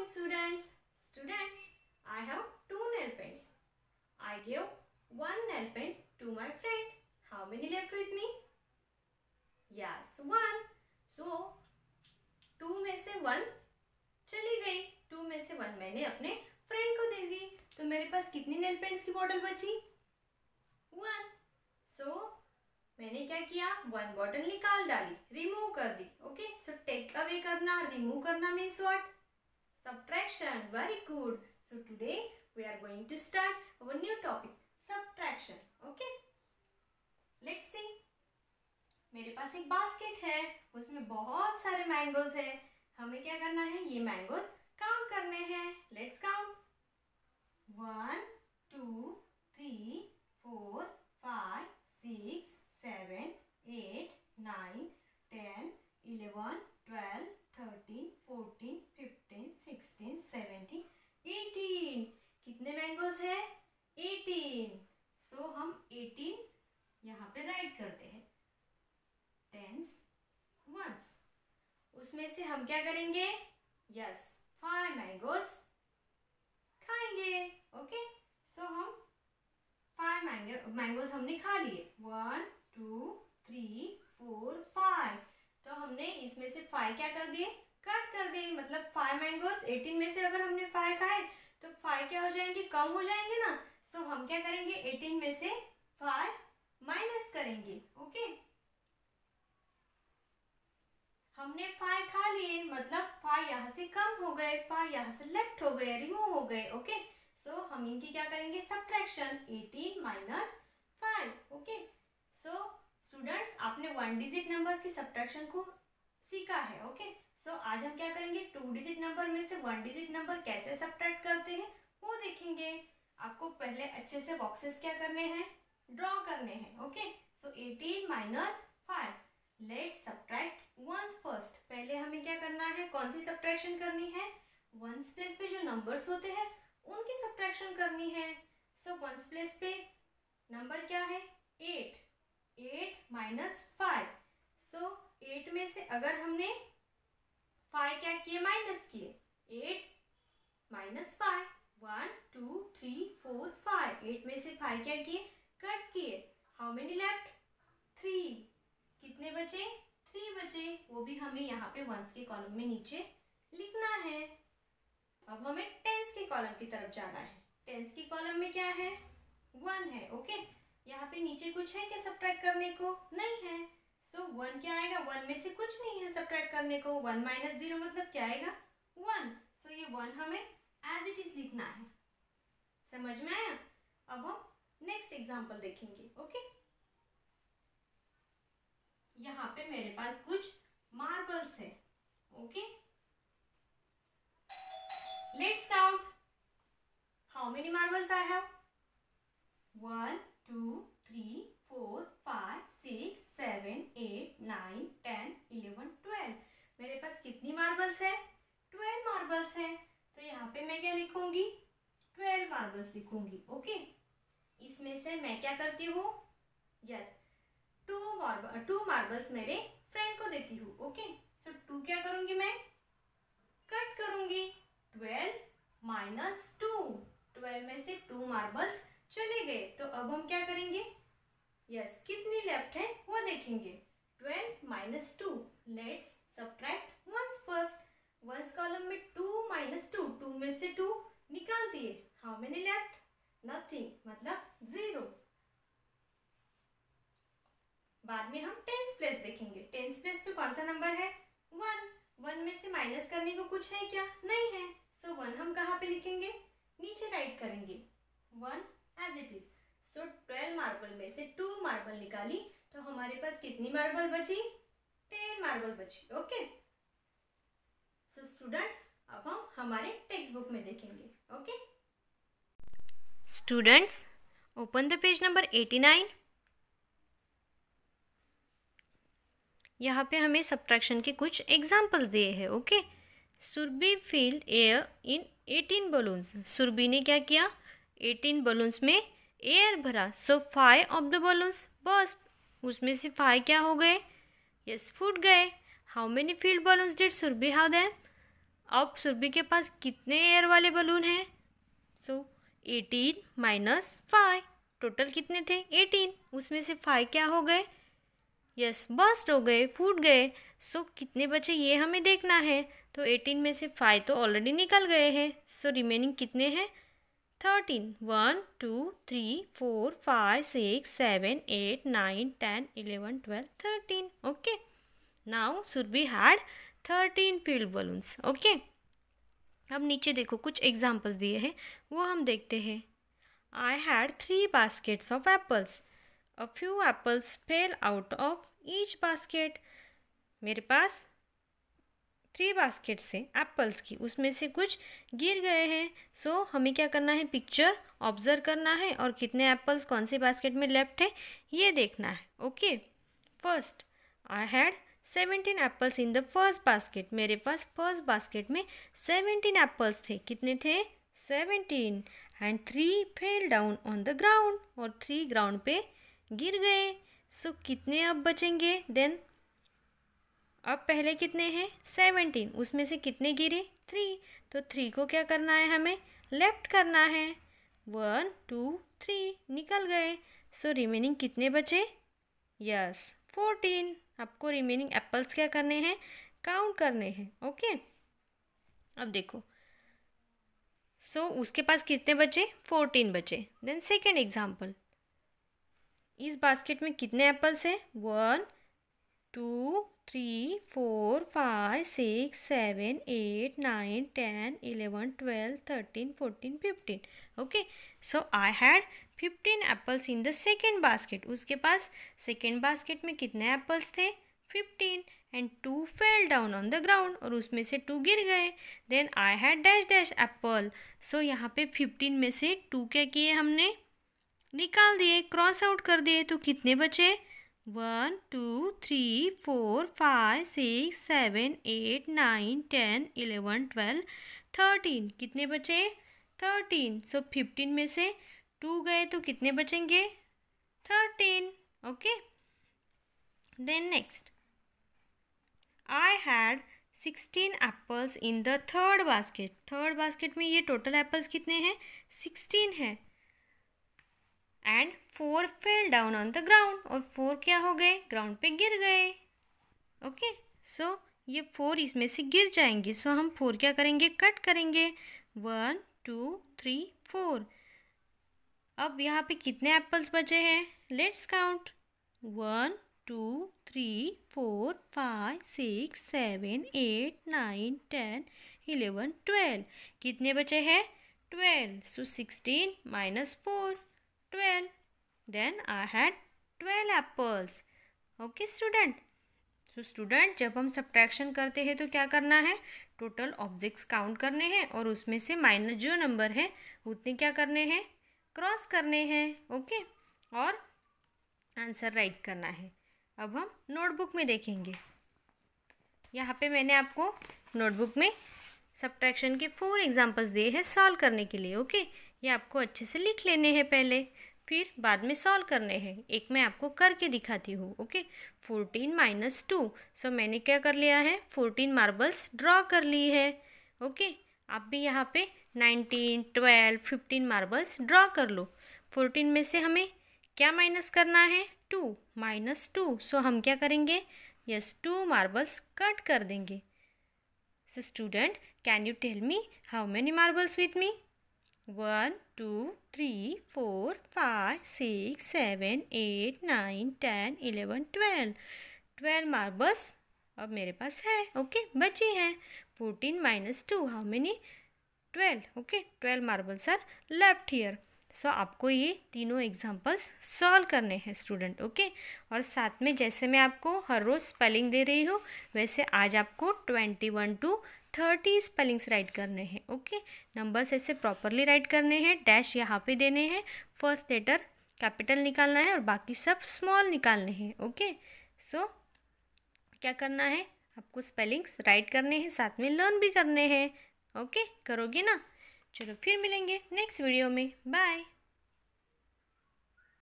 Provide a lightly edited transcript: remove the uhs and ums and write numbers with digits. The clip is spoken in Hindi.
students. Student, I have two nail paints. I gave one nail paint to my friend. How many left with me? Yes, one. So, two में से one चली गई. two में से one मैंने अपने फ्रेंड को दे दी. तो मेरे पास कितनी नेल पेंट्स की बॉटल बची? one. So, मैंने क्या किया? one बॉटल निकाल डाली, रिमूव कर दी. ओके, सो टेक अवे करना, रिमूव करना means what? Subtraction. Very good. So today we are going to start our new topic, subtraction. Okay. Let's see. मेरे पास एक बास्केट है, उसमें बहुत सारे मैंगोज है. हमें क्या करना है? ये मैंगोज काउंट करने हैं. Let's count. 1, 2, 3, 4, 5, 6, 7, 8, 9, 10, 11, 12, 13, 14, 15, 16, 17, 18. कितने मैंगोज है? 18. सो हम 18 यहाँ पे राइट करते हैं. Tens, ones. उसमें से हम क्या करेंगे? यस, 5 मैंगोज खाएंगे. ओके, सो हम 5 मैंगोज हमने खा लिए. 1, 2, 3, 4, 5. तो हमने इसमें से 5 क्या कर दिए? कट कर दिए. मतलब 5 मैंगोज 18 में से अगर हमने 5 खाए तो 5 क्या हो जाएंगे? कम हो जाएंगे ना. सो हम क्या करेंगे? 18 में से 5 माइनस करेंगे. ओके, हमने 5 खा लिए, मतलब 5 यहाँ से कम हो गए, 5 यहाँ से लेफ्ट हो गए, रिमूव हो गए. ओके, सो हम इनकी क्या करेंगे? Subtraction. 18 minus 5. Okay, so student, आपने 1 डिजिट नंबर्स की सब्ट्रैक्शन को सीखा है. ओके, सो आज हम क्या करेंगे? 2 डिजिट नंबर में से 1 डिजिट नंबर कैसे सब्ट्रैक्ट करते हैं वो देखेंगे. आपको पहले अच्छे से बॉक्सेस क्या करने हैं? ड्रॉ करने हैं. Okay, so 18 minus 5. Let's subtract ones first. पहले हमें क्या करना है? कौन सी सब्ट्रैक्शन करनी है? वंस प्लेस पे जो नंबर्स होते हैं उनकी सब्ट्रैक्शन करनी है. सो वंस प्लेस पे नंबर क्या है? 8. 8 माइनस 5. सो 8 में से अगर हमने 5 क्या किए? माइनस किए. 8 माइनस 5. 1, 2, 3, 4, 5. 8 में से 5 क्या किए? कट किए. How many left? 3. कितने बचे? 3 बचे. वो भी हमें यहाँ पे वंस के कॉलम में नीचे लिखना है. अब हमें टेंस के कॉलम की तरफ जाना है. टेंस की कॉलम में क्या है? 1 है. ओके, यहाँ पे नीचे कुछ है क्या सब्ट्रैक्ट करने को? नहीं है. सो 1 क्या आएगा? 1 में से कुछ नहीं है सब्ट्रैक्ट करने को. 1 माइनस 0 मतलब क्या आएगा? 1. सो ये 1 हमें एज इट इज लिखना है. समझ में आया? अब हम नेक्स्ट एग्जांपल देखेंगे. ओके, यहाँ पे मेरे पास कुछ मार्बल्स है. Okay, let's count. How many marbles I have? 1, 2, 3, 4, 5, 6, 7, 8, 9, 10, 11, 12. मेरे पास कितनी मार्बल्स है? 12 मार्बल्स है. तो यहाँ पे मैं क्या लिखूंगी? 12 मार्बल्स लिखूंगी. ओके, इसमें से मैं क्या करती हूँ? यस, 2 मार्बल्स मेरे फ्रेंड को देती हूँ. ओके, सो 2 क्या करूंगी? मैं कट करूंगी. 12 माइनस 2. 12 में से 2 मार्बल्स चले गए. तो अब हम क्या करेंगे? यस, कितनी लेफ्ट है वो देखेंगे. 12 minus 2. Let's subtract ones first. Ones column में 2 माइनस 2. 2 में से 2 निकाल दिए. How many left? नथिंग, मतलब 0. बाद में हम टेंस प्लेस देखेंगे. टेंस प्लेस पे कौन सा नंबर है? 1. 1 में से माइनस करने को कुछ है क्या? नहीं है. सो 1 हम कहाँ पे लिखेंगे? नीचे राइट करेंगे. 1 as it is. So 12 marble में से 2 मार्बल निकाली तो हमारे पास कितनी मार्बल बची? 10 मार्बल बची. ओके, सो स्टूडेंट, अब हम हमारे टेक्स्ट बुक में देखेंगे. Okay students, open the page number 89. यहाँ पे हमें सब्ट्रैक्शन के कुछ एग्जाम्पल्स दिए हैं. Okay, Surabhi filled air in 18 balloons. Surabhi ने क्या किया? 18 बलून्स में एयर भरा. So 5 of the balloons burst. उसमें से 5 क्या हो गए? यस, फूट गए. How many filled balloons did Surabhi have then? अब सुरभि के पास कितने एयर वाले बलून हैं? सो 18 माइनस 5, टोटल कितने थे? 18। उसमें से 5 क्या हो गए? यस, बर्स्ट हो गए, फूट गए। सो कितने बचे ये हमें देखना है। तो 18 में से 5 तो ऑलरेडी निकल गए हैं। सो रिमेनिंग कितने हैं? 13। 1 2 3 4 5 6 7 8 9 10 11 12 13। Okay, now Surabhi had 13 filled balloons. Okay, अब नीचे देखो कुछ एग्जाम्पल्स दिए हैं, वो हम देखते हैं. I had 3 baskets of apples. A few apples fell out of each basket. मेरे पास 3 baskets है एप्पल्स की, उसमें से कुछ गिर गए हैं. सो हमें क्या करना है? पिक्चर ऑब्जर्व करना है और कितने एप्पल्स कौन से बास्केट में लेफ्ट है ये देखना है. Okay, first I had 17 apples in the first basket. मेरे पास फर्स्ट बास्केट में 17 एप्पल्स थे. कितने थे? 17. And 3 fell down on the ground, और 3 ग्राउंड पे गिर गए. सो कितने अब बचेंगे? देन अब पहले कितने हैं? 17. उसमें से कितने गिरे? 3. तो 3 को क्या करना है? हमें लेफ्ट करना है. 1 2 3 निकल गए. सो रिमेनिंग कितने बचे? यस, 14. आपको रिमेनिंग एप्पल्स क्या करने हैं? काउंट करने हैं. ओके, अब देखो. सो उसके पास कितने बचे? 14 बचे. Then second example. इस बास्केट में कितने एप्पल्स है? 1 2 3 4 5 6 7 8 9 10 11 12 13 14 15. Okay, so I had 15 apples in the second basket. उसके पास सेकेंड बास्केट में कितने एप्पल्स थे? 15. And 2 fell down on the ground, और उसमें से 2 गिर गए. Then I had dash dash apple. So यहाँ पे 15 में से 2 क्या किए? हमने निकाल दिए, क्रॉस आउट कर दिए. तो कितने बचे? 1 2 3 4 5 6 7 8 9 10 11 12 13. कितने बचे? 13. सो 15 में से 2 गए तो कितने बचेंगे? 13. Okay, then next. I had 16 apples in the third basket. Third basket में ये टोटल एप्पल्स कितने हैं? 16 है. And 4 fell down on the ground, और 4 क्या हो गए? ग्राउंड पे गिर गए. ओके, सो ये 4 इसमें से गिर जाएंगे. सो हम 4 क्या करेंगे? कट करेंगे. 1 2 3 4. अब यहाँ पे कितने एप्पल्स बचे हैं? Let's count. 1 2 3 4 5 6 7 8 9 10 11 12. कितने बचे हैं? 12. So 16 minus 4, 12. Then I had 12 apples. Okay student. So student, जब हम सब्ट्रैक्शन करते हैं तो क्या करना है? टोटल ऑब्जेक्ट्स काउंट करने हैं और उसमें से माइनस जो नंबर है उतने क्या करने हैं? क्रॉस करने हैं. ओके, और आंसर राइट करना है. अब हम नोटबुक में देखेंगे. यहाँ पे मैंने आपको नोटबुक में सब्ट्रैक्शन के 4 एग्जाम्पल्स दिए हैं सॉल्व करने के लिए. ओके, ये आपको अच्छे से लिख लेने हैं पहले, फिर बाद में सॉल्व करने हैं. एक मैं आपको करके दिखाती हूँ. Okay, 14 minus 2. सो मैंने क्या कर लिया है? 14 मार्बल्स ड्रॉ कर ली है. ओके, आप भी यहाँ पे 19 12 15 मार्बल्स ड्रॉ कर लो. 14 में से हमें क्या माइनस करना है? 2 माइनस 2. सो हम क्या करेंगे? यस, 2 मार्बल्स कट कर देंगे. So student, can you tell me how many marbles with me? 1 2 3 4 5 6 7 8 9 10 11 12. 12 marbles अब मेरे पास है. ओके, बची हैं. 14 minus 2, how many? 12. Okay, 12 marbles are left here. So आपको ये तीनों एग्जाम्पल्स सॉल्व करने हैं स्टूडेंट. ओके, और साथ में जैसे मैं आपको हर रोज़ स्पेलिंग दे रही हूँ, वैसे आज आपको 21 to 30 स्पेलिंग्स राइट करने हैं. ओके, नंबर्स ऐसे प्रॉपरली राइट करने हैं. डैश यहाँ पे देने हैं, फर्स्ट लेटर कैपिटल निकालना है और बाकी सब स्मॉल निकालने हैं. ओके, सो क्या करना है? आपको स्पेलिंग्स राइट करने हैं, साथ में लर्न भी करने हैं. ओके, करोगे ना? चलो फिर मिलेंगे नेक्स्ट वीडियो में. बाय.